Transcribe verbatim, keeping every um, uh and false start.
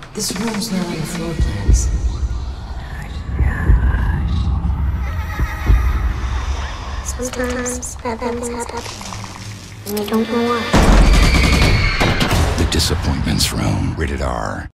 This room's not on the floor plans. Sometimes bad things happen, and you don't know why. The Disappointments Room. Rated R.